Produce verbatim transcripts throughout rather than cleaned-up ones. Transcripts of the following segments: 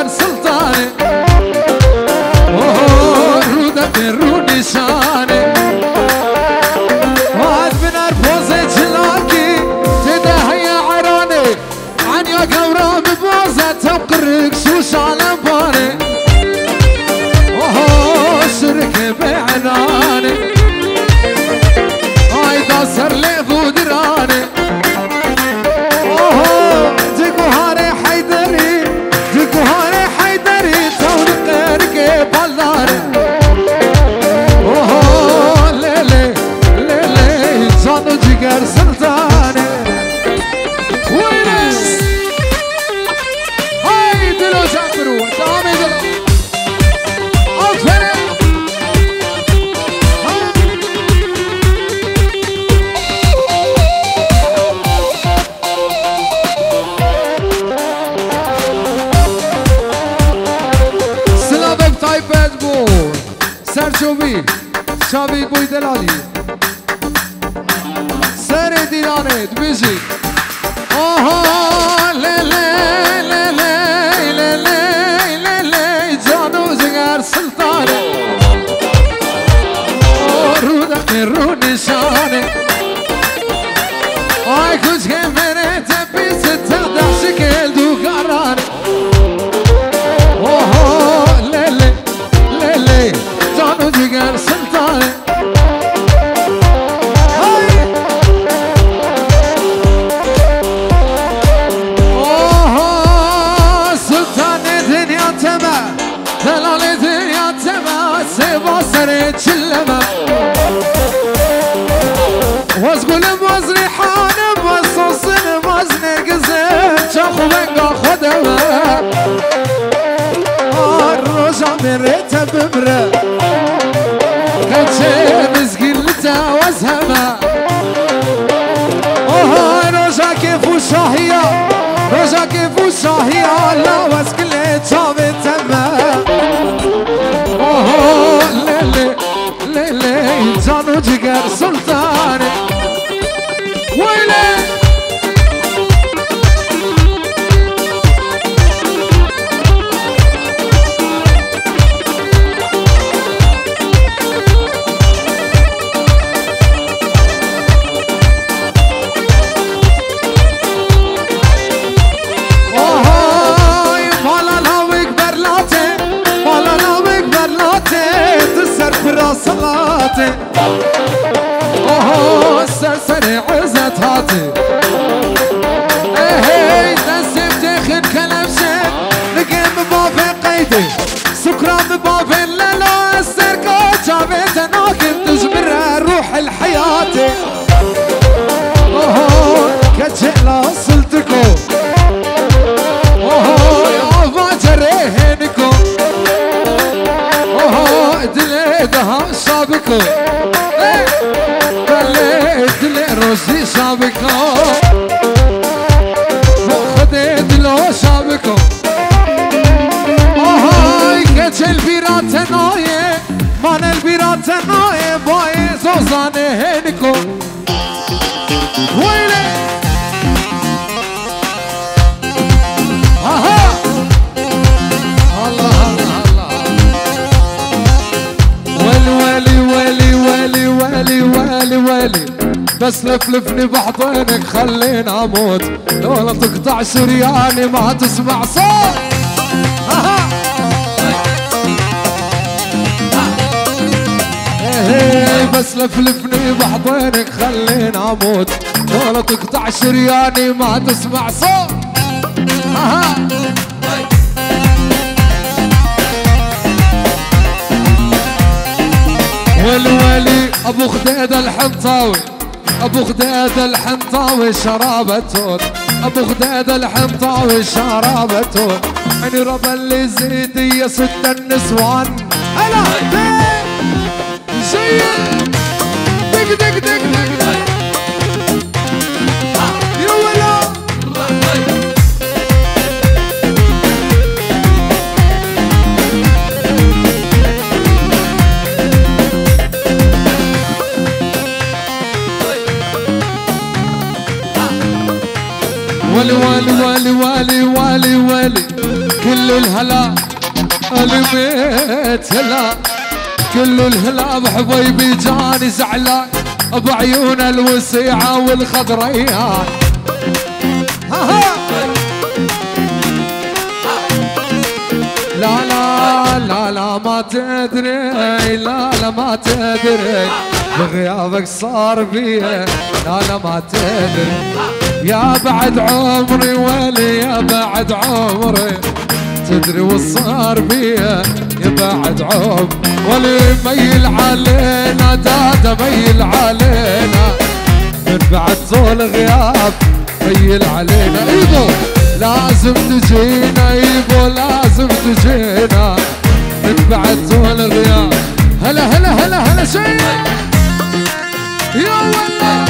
جگر سلطانه اوه روده برونی شانه واد بنار بوزه جلاکی تده هیا عرانه عنیا گورا ببوزه تبقرق شوش عالم بانه اوه شرك بعنانه هايدا سر ليفو درانه اوه ديكو هاري حيدري ديكو هاري حيدري توني قرقي بالداري اوه ليلي ليلي جانو جيجر سلطاني ويني هاي دلو جاكرو دامي دلو اوفري سرچوبی شابی بوی دلالی سر دیرانه بیجی آها لیلی لیلی لیلی لیلی جانو جگر سلطانه رو دقی رو نشانه آی کچ که منه تبیز تقدر شکل دوگرانه آها لیلی لیلی جانو جگر سلطانه اوه سلطان دنیا تمه دلال دنیا تمه سیبا سر چلمه واز گلم واز ریحانم واز سوسنم واز نگزم چاخو بنگا خودمه روزا مريت بمره كنتي مزقلته وازهمه اوه روزا كيف وشاهيه روزا كيف وشاهيه لا واسكلت صابت تمه اوه ليلي ليلي جانو جگر سلطاني ويلي صلاتي اوه السرسري عزت هاتي ايه نسيب تخن كلبشي نقيم بابي قيدي سكران ببابي الليلو السرقو جابت ناكب تجبر روح الحياتي اوه كجئلا صلتكو اوه يا باجريهنكو اوه دلي دهام شابكو دلي دلي روزي شابكو خدي دلو شابكو اوه كتش البيرات نايه مان البيرات نايه باي زوزاني هنكو ويلي اها الله ولي ولي ولي ولي ولي ولي بس لفلفني بحضنك خليني اموت ولا تقطع شرياني ما تسمع صوت ايه بس لفلفني بحضنك خليني اموت ولا تقطع شرياني ما تسمع صوت والولي ابو خديد الحنطاوي ابو خديد الحنطاوي شرابة توت ابو خديد الحنطاوي شرابة توت عيني ربا اللي زيدي يا ست النسوان هلا زي دق دق دق دق يا ولا والي والي والي والي والي والي كل كل الهلا الميت هلا كل الهلا بحبيبي جاني زعلان بعيون الوسيعة والخضريان لا لا لا لا ما تدري لا لا ما تدري بغيابك صار بيه لا لا ما تدري يا بعد عمري ولي يا بعد عمري تدري وصار بيه يا بعد عمري ولي ميل علينا دادا ميل علينا من بعد طول غياب ميل علينا ايبو لازم تجينا ايبو لازم تجينا من بعد طول غياب هلا هلا هلا هلا شيء يا والله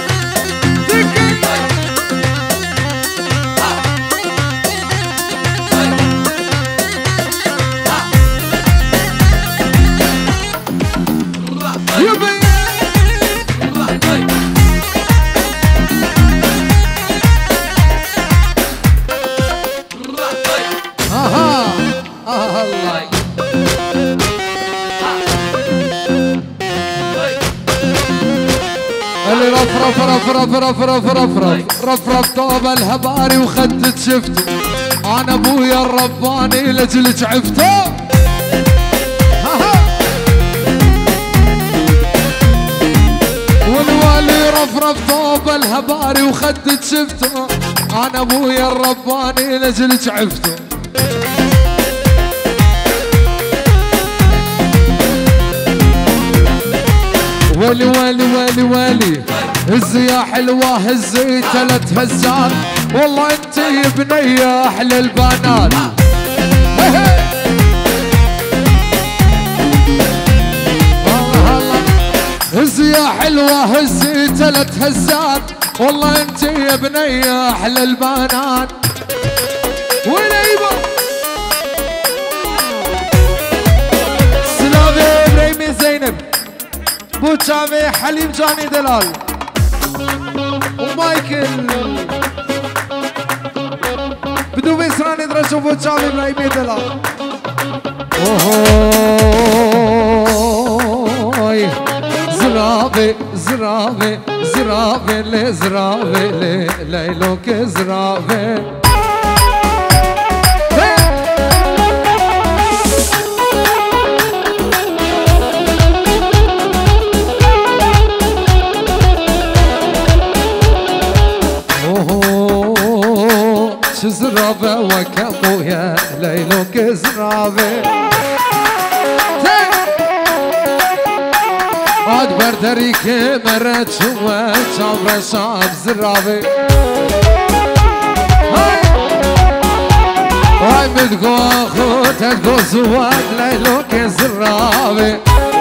رف رف رف رف رف رف رف رف رف طوب الهباري وخدت شفته انا ابويا الرباني لجلك عفته والوالي رف رف طوب الهباري وخدت شفته انا ابويا الرباني لجلك عفته ولي ولي ولي ولي هزي يا حلوة هزي ثلاث هزات والله انت يا بنية احلى البنات الله الله هزي يا حلوة هزي ثلاث هزات والله انت يا بنية احلى البنات وليبا سلامي ابراهيم زينب بوتشافي حليم جاني دلال ومايكل بدو بيسراني درشو بوتشافي ابراهيم دلال اوه زرافي زرافي زرافي لي زرافي لي ليلوك زرافي زرافة وكابويا ليلوك زرافة عاد بردريك مرت شوى شابر شاب زرافة هاي متقو اخو تتقو زواد ليلوك زرافة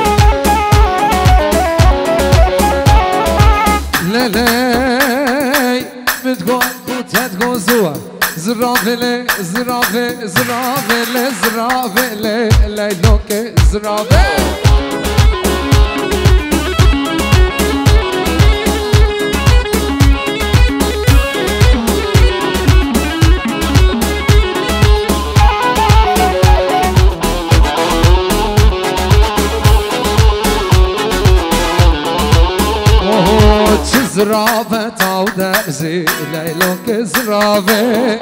للي متقو اخو تتقو زواد زرافة لي زرافة زرافة لي زرافة لي ليلوك زرافة اوه زرافة تاو درزي ليلوك زرافة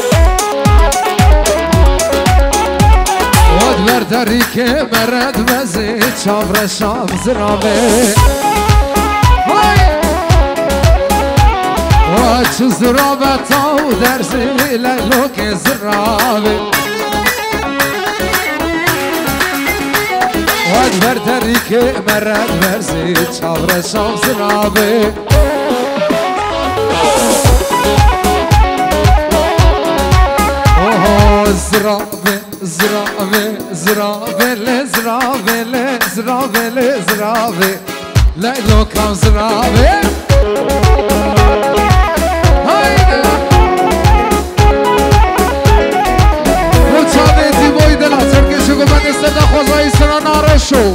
ودبر دريك مرد بزي شافر شاف زرافة وش زرافة تاو درزي ليلوك زرافة ودبر دريك مرد بزي شافر شاف زرافة زرافة زرافة زرافة لي زرافة لي زرافة لي زرافة ليلوك زرافة هايدا وتشافي تي بوي دلا تركي شو قبل استدى خوزاي سنة نارشو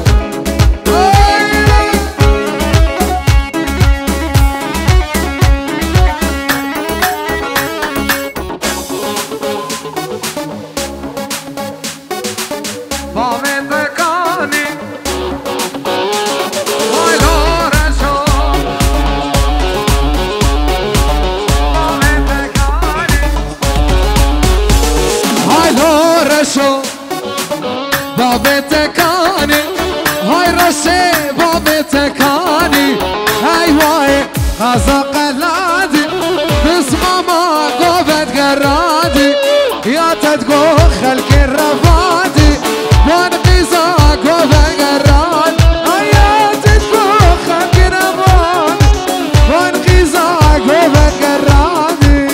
رشو بابي تكاني هاي رشي بابي تكاني هاي واي هذا قلادي بس ماما قوبت قرادي يا تتقو خلق الرفادي وانقيزا قوبت قرادي يا تتقو خلق الرفادي وانقيزا قوبت قرادي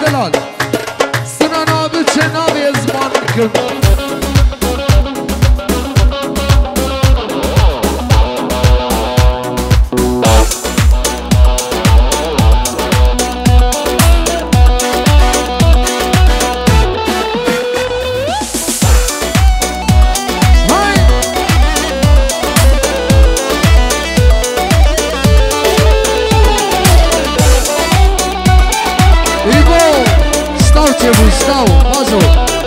دلال سنانا بچنابی زمان کم Stau, Mazo.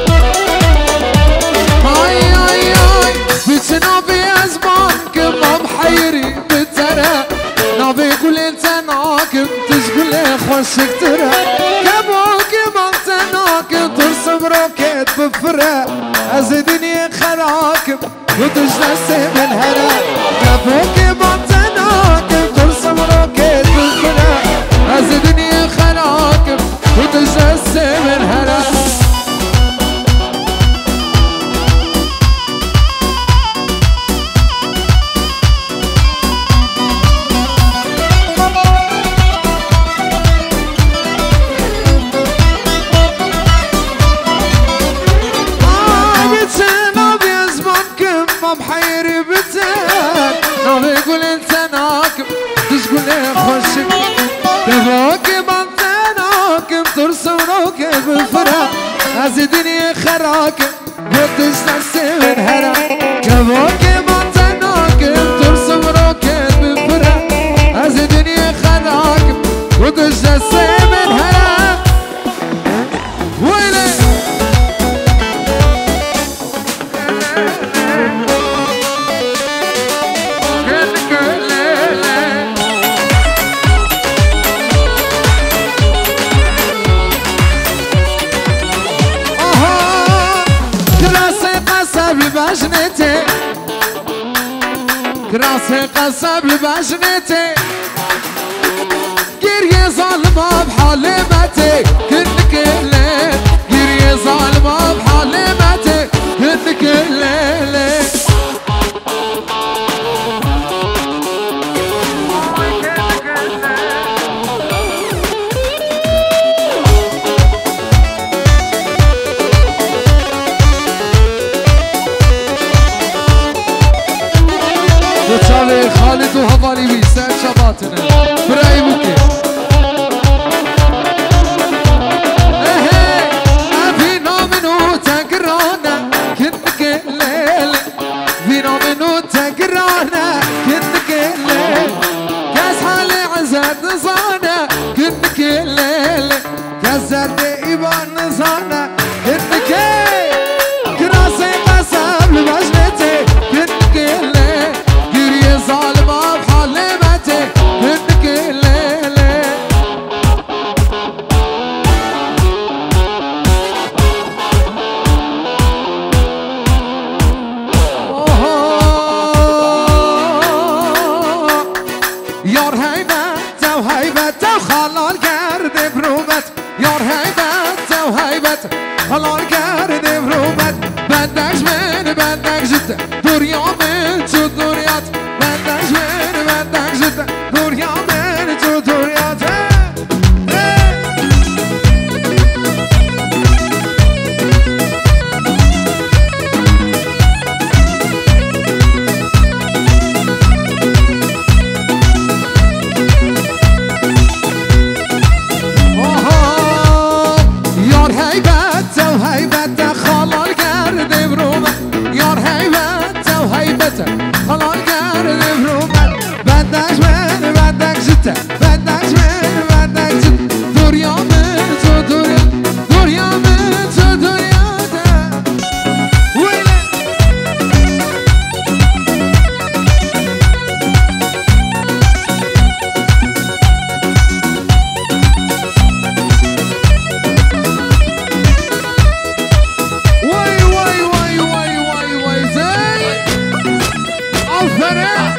Ay ay ay, bitna biyazman kemam hayri bitara. Nabi kul inta nakim tishkul خوشك ترى. كبوك ما nakim ترسم روكت بفرا. أزدني خراكم وتجلس من هلا. كبوك ما nakim ترسم روكت بفرا. أزدني خراكم وتجلس من هلا. محيري بتان نبي يقول انت ناكم تشقول لي خوشك تبوكي بنت ناكم ترسم روكب الفرح ازدني خراكم وتجلس من هلا تبوكي بنت ناكم ترسم روكب الفرح ازدني خراكم وتجلس من هلا ويلي بجنتي كراسي قصب لبجنتي قرية ظالمة بحالمتي كنك الليل قرية ظالمة بحالمتي كنك الليل خالد وهضالي ويسال شباتنا براي بوكي اهي فينا منو تقرانا كنك الليل فينا منو تقرانا كنك الليل كاس حالي عزاد نصانا كنك الليل كاس زرد ايبان نصانا كنك كراسي قسم لبجنتي كنك الليل ظالمة بحلمتي كنك الليلة يار هيبة وهيبة وخلال قرد بروبت يار هيبة وهيبة خلال قرد بروبت بدكش من بدك جدة دور يومين شو دوريات بدكش من بدك جدة دور يومين شو دوريات يار هيبة وهيبة خلال قرد بروبت يار هيبة وهيبة خلال قرد بروبت بدكش من بدك جدة بدكش من بدك جدة دور يومين شو دوريات دور يومين شو دوريات ويلي واي واي واي واي واي واي زي عفرة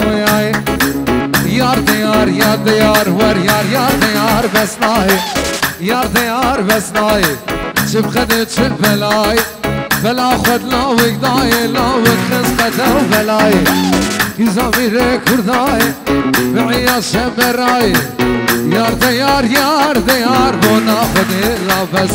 يار ديار يار ديار ور يار يار ديار بس ناهي يار ديار بس ناي شب خدت شب بلاي بلا خد لا وقداي لا وخز قدر بلاي يزامير كرداي بعيا شبراي يار ديار يار ديار بونا خد لا بس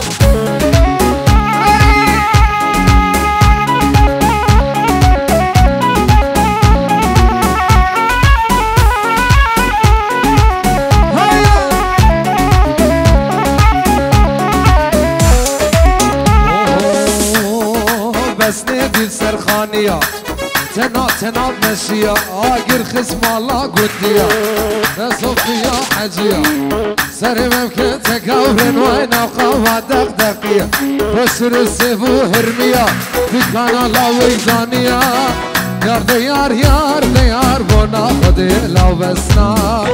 بس ندي سرخانية تنا تنا مشية آقر خصم الله قدية صوفيا حجية سري ممكن تكورن وين وقوة دقدقية بسر السيف وهرمية دكان الله ويزانية يار ديار يار ديار بونا خدي لو بسنا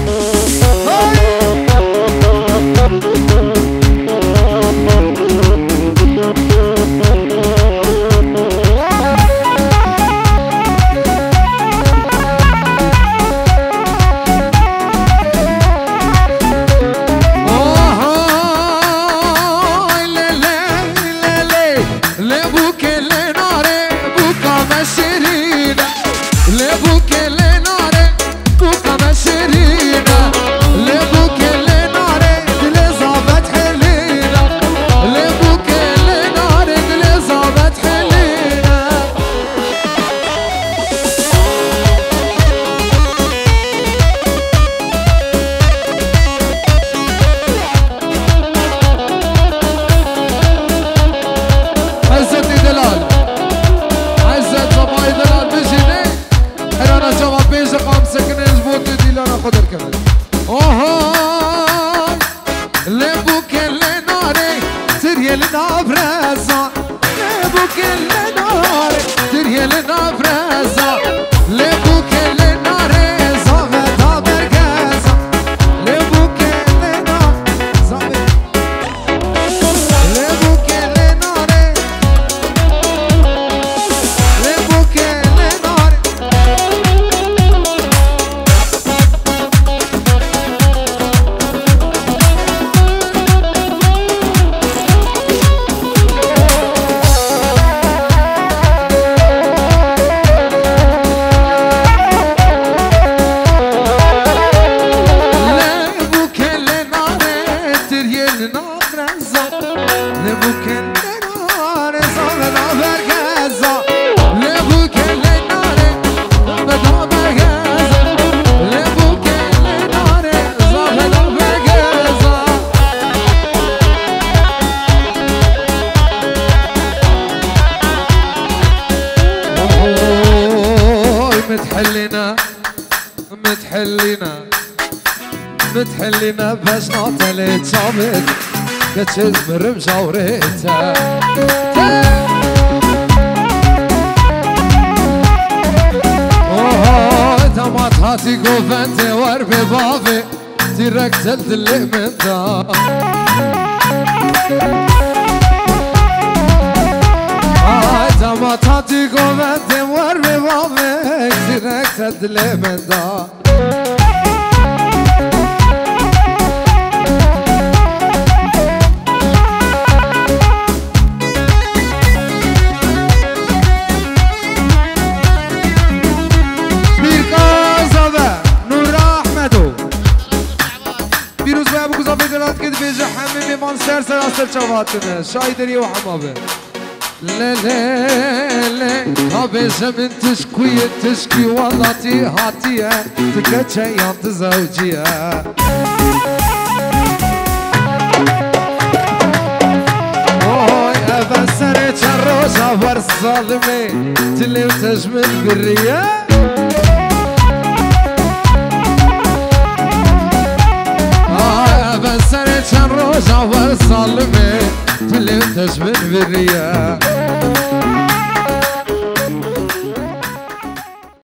متحلنا متحلنا متحلنا باش نعطي تصابت كتشز مرمشة وريتها اوه تماطاتي كوفنتي وربي بافي تيرك تدلي من دا تماطاتي كوفنتي وربي بافي تيرك تدلي من دا سر سر اصل چواتنه شایدری و حمابه لا لا لا هابي زمن تشكوي تشكي والله تي هاتيه تكتشي يانت زوجيه اوه ابا سري تشروجا ورصالمي تلي وتجمل بالرياح روزا والصلمي تلي وتجمل بالرياح